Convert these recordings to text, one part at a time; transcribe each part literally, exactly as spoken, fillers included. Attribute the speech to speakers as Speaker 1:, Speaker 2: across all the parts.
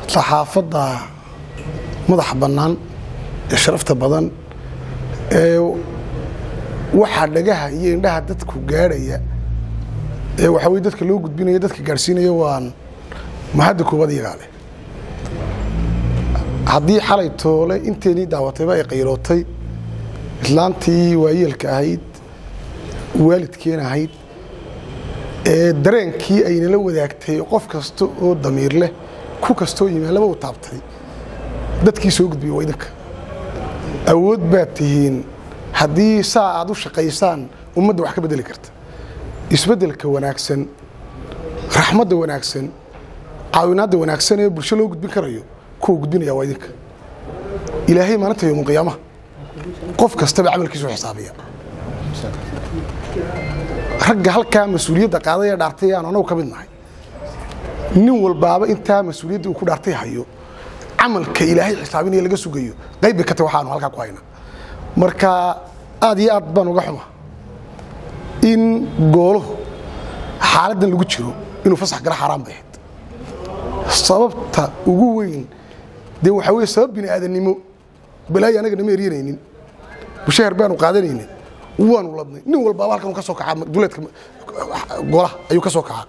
Speaker 1: saxaafadda madax bannaan ee sharafta badan ee waxa dhagaha iyo indhaha dadku gaaraya ee waxa way dadka loo gudbinayo dadka gaarsiinayo waan mahad koobad iyaga leh haddii xalay toole inteeni daawatayba ay qayrootay islaantii waayeelka ahayd waalidkeen ahayd ee dareenkii ay nala wadaagtay qof kasta oo damiir leh ku kasto yimaadaba u taabtay dadkii soo gudbiyay waydinka awood baad tihiin haddii saa aad u shaqaysaan ummadda wax ka bedeli karta isbeddelka wanaagsan raxmadda wanaagsan caawinaadda wanaagsan ee bulsho loo gudbin karayo kuwa gudbinaya waydinka ilaahay maalinta yawm qiyaamaha qof kastaba camalkiisu xisaabiya ragga halkaa mas-uuliyadda qaaday ee dhaartay aan anagu ka mid nahay nin walbaaba intaa mas-uuliyadda uu ku dhaartay hayo camalka ilaahay xisaabinaya laga sugayo qayb ka tahay waxaanu halkaa ku haynaa marka aad iyo aad baan uga xuma in goolo xaaladdan lagu jiro inuu fasax gala xaraan bay ahayd sababta ugu weyn dee waxaa weeye sabab bini aadannimo balaayi anaga nama eryanaynin bushahar baanu qaadanaynin waanu ladnay nin walbaaba halkan uu ka soo kacaa duleedka golaha ayuu ka soo kacaa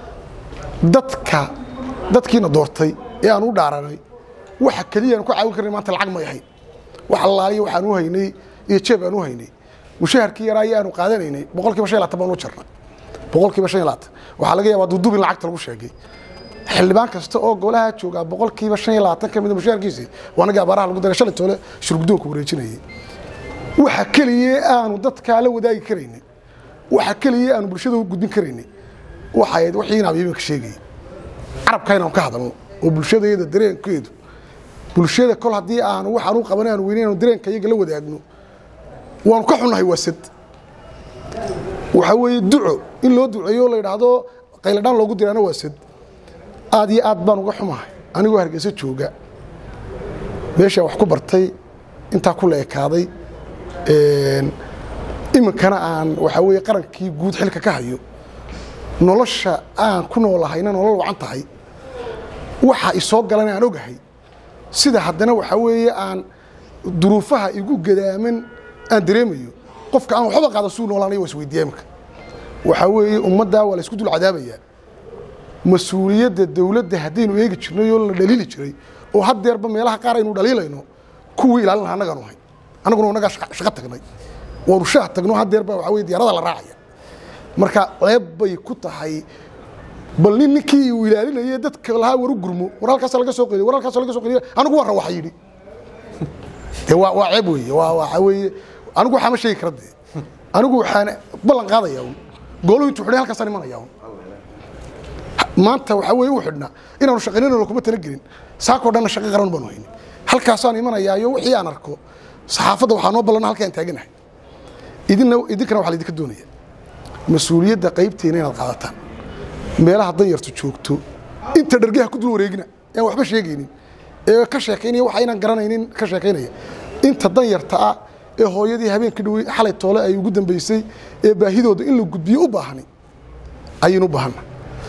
Speaker 1: dadka dadkiina doortay ee aan u dhaaranay waxa kaliya aan ku caawin karnay maanta lacag ma yahay wax allaaliya waxaan u haynay iyo jeeb aan u haynay mushaharkii yaraa ayaanu qaadanaynay boqolkiiba shan iyo labaatan baan u jarnay boqolkiiba shan iyo labaatan waxaa laga yaabaa duuduub in lacagta lagu sheegay xildhibaan kasta oo golaha jooga boqolkiiba shan iyo labaatan ka mid ah mushaharkiisii waa naga abaaraha lagu daray shalay toole shirguddoonka wareejinayay waxa kaliya aanu dadka la wadaagi karaynay waxa kaliya aanu bulshada u gudbin karaynay waxay wixii inaan iibin ka sheegay carabkayna aan ka hadalno oo bulshadayda dareenkeedu bulshada kol hadii aan waxaan u qabanaan weyneen dareenka iyaga la wadaagno waan ka xunahay wasad waxa weeye duco in loo duceeyo la yiraahdo qayladaan loogu diraana wasad aad iyo aad baan uga xumahay anigoo Hargeysa jooga meesha wax ku bartay inta ku leekaaday een iminkana aan waxa weeye qarankii guud xilka ka hayo nolosha aan ku noolahayna nolol wacan tahay waxa i soo galan aan ogahay sida haddana waxa weeye aan duruufaha igu gadaaman aan dareemayo qofka aan waxba qaado suu noolaanayo is weydiiyay marka waxa weeye ummadda wala isku dul cadaabaya mas'uuliyadda dawladda hadaynu eegi jirnay oo la dhaliili jiray oo haddeerba meelaha qaar aynu dhaliilayno kuwii ilaalin anaga nahay anaguna naga shaqo tagnay oo rushaha tagno haddeerba waxa weeye diyaarada la raacaya marka leeb bay ku tahay bal ninkii uu ilaalinayay dadka laha waru gurmo war halkaas laga soo qeeyay war halkaas laga soo qeeyay anigu war waxa yiri ee waa waa ceeb weeye waa waxa weeye anigu waxa ma sheegi karade anigu waxaan ballan qaadaya goolo intuu xidhay halkaas aan imanaya maanta waxa weeye u xidhna inaanu shaqeynayno kuma tala gelin saako dhan shaqo qaran baan haynin halkaas aan imanaya iyo wixii aan arko saxaafadda waxa noo ballan halkaan taaganahay idina idinkana waxa la idinka doonaya mas'uuliyadda qaybteena inaad qaadataan meelaha danyartu joogto inta dhargaha ku dul wareegina ee waxba sheegaynin ee ka sheekeynaya waxa inaan garanaynin ka sheekeynaya inta danyarta ah ee hooyadii habeenkii dhaway xalay toole ay ugu dambeysay ee baahidooda in la gudbiyo u baahanay aynu baahana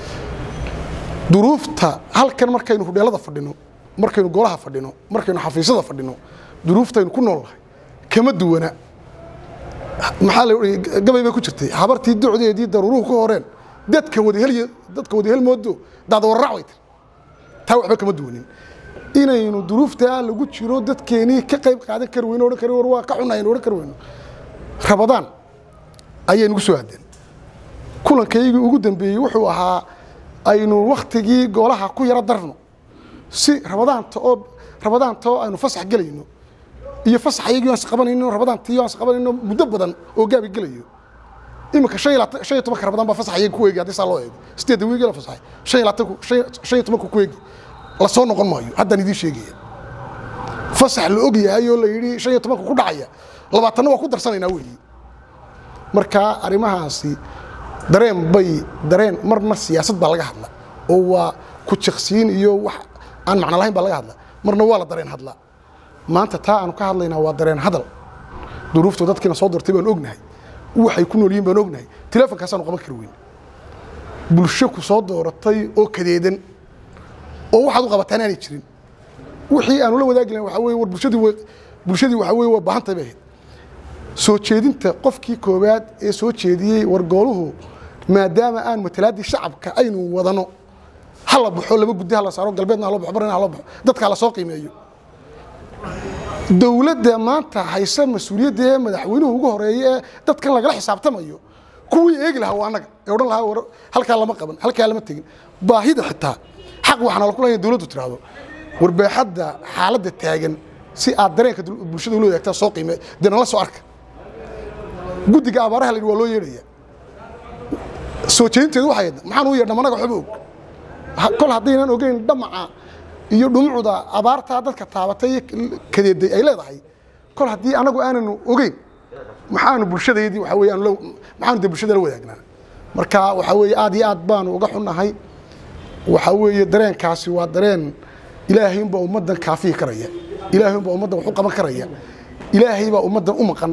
Speaker 1: duruufta halkan markaynu hudheelada fadhino markaynu golaha fadhino markaynu xafiisyada fadhino duruuftaynu ku noolahay kama duwana maxaa la gabay bay ku jirtay habartii ducdeedii daruuruhu ku horeen dadka wada heliyo dadka wada hel moodo dad warracay taa waxba kama duwanin inaynu duruufta lagu jiro dadkeeni ka qayb qaadan kar weyn oo kar war waa ka xunayeen oo kar weyn rabadaan ayay nagu soo aadeen kulankaygu ugu dambeeyay wuxuu ahaa aynu waqtigii golaha ku yara darno si rabadaanta oo rabadaanta oo aynu fasax galayno iyo fasax ayagii aan qabanayno rabadaantii aan qabanayno muddo badan oo gaabi galayo imika shan iyo toban rabadaan baa fasax ayay ku eegay hadii saa loo eego sideed wiigi la fasaxay shan iyo toban ku eegay la soo noqon maayo haddaan idin sheegaya fasax la og yahay oo la yiri shan iyo toban ku dhacaya labaatan waa ku darsanaynaa weeyii marka arimahaasi dareen bay dareen mar mar siyaasad baa laga hadla oo waa ku jaqsiin iyo wax aan macna lahayn baa laga hadla marna waa la dareen hadla maanta taa aan ka hadlaynaa waa dareen hadal duruufta dadkina soo dortay baan ognahay waxay ku nool yihiin baan ognahay telefoonkaas aan qaban kar weyn bulsho ku soo dooratay oo kadeedan oo waxaad u qabataan aanay jirin wixii aanu la wadaagin waxa weeye war bulshadii bulshadii waxa weeye waa baahan tahay soo jeedinta qofkii koobaad ee soo jeediyay war gooluhu maadaama aan matalaadii shacabka aynu wadano hala baxo laba guddi hala saaro galbeedna hala baxo barna hala baxo dadka la soo qiimeeyo dawladda maanta haysa mas'uuliyadda madaxweynuhu ugu horeeyay dadkan laga xisaabtamayo kuwii eegi lahaa waa anaga ee oran lahaa halka lama qaban halka lama tagin baahida xitaa xaq waxana la kulayn dawladdu tiraado warbaaxadda xaaladda taagan si aad dareenka bulshada loo eegtaa soo qiimee dana la soo arka guddiga abaaraha la waa loo yeedhaya soo jeedinteedu waxay maxaan u yeedhnaa anaga xubog kol haddaynan ogeyn dhamaca iyo dhumucda abaarta dadka taabatay kadeeday ay leedahay kol haddii anagu aanan ogeyn maxaanu bulshadeedii waxa weeyaan loo maxaanu bulshada la wadaagnaa marka waxa weeye aad iyo aad baan uga xunahay waxa weeye dareenkaasi waa dareen ilaahay inba ummadan kaafiye karaya ilaahay inba ummadan wuxuu qaban karaya ilaahay baa ummadan u maqan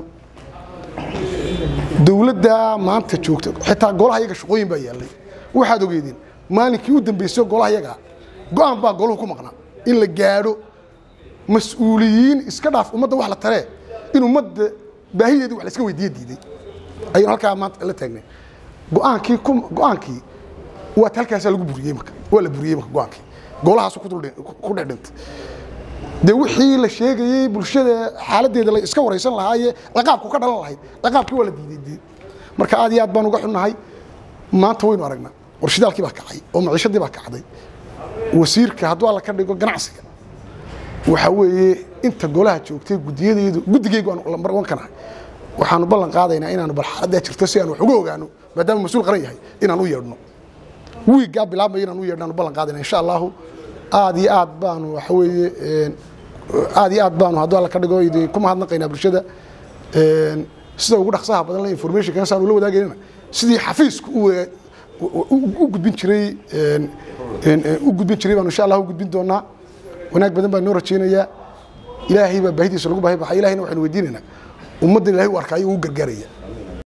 Speaker 1: dawladda maanta joogta xitaa golaha iyaga shaqooyin baa yaalay waxaad ogeedeen maalinkii u dambeysay golaha iyaga go'aan baa goluhu ku maqnaa in la gaadho mas'uuliyiin iska dhaaf ummadda wax la taree in ummadda baahideedii wax la iska weydiiye diiday ayaan halkaa maanta la taagnay go'aankii go'aankii waa halkaas lagu buriyay marka waa la buriyay marka go'aankii golahaas ku dul ku dhexdhintay de wixii la sheegayay bulshada xaaladeeda la iska wareysan lahaayee laqaabku ka dhalan lahayd laqaabkii waa la diiday marka aad iyo aad baan uga xunahay maanta waynu aragnaa warshadaalkii baa kacay oo maciishadii baa kacday wasiirka hadduu alla ka dhigo ganacsiga waxa weeye inta golaha joogtay gudiyadeedu gudigeygu aan lambar wan kanahay waxaanu ballan qaadaynaa inaanu bal xaaladda jirto si aan wax uga ogaano maadaama mas'uul qaran yahay inaan u yeedhno wiiga bilaabmay inaan u yeedhno ballan qaadaynaa insha Allah aad iyo aad baanu waxa weeye aad iyo aad baanu hadduu alla ka dhigo idin kuma hadnaqaynaa bulshada sida ugu dhaqsaha badan la information kan saan ula wadaagayna sidii xafiisku u gudbin jiray u gudbin jiray baan insha Allah u gudbin doonaa wanaag badan baan noo rajeynayaa ilaahay baa baahidiisa lagu baahay baxay ilaahayna waxaan weydiinaynaa ummadda ilaahay u arkaayo uu gargaaraya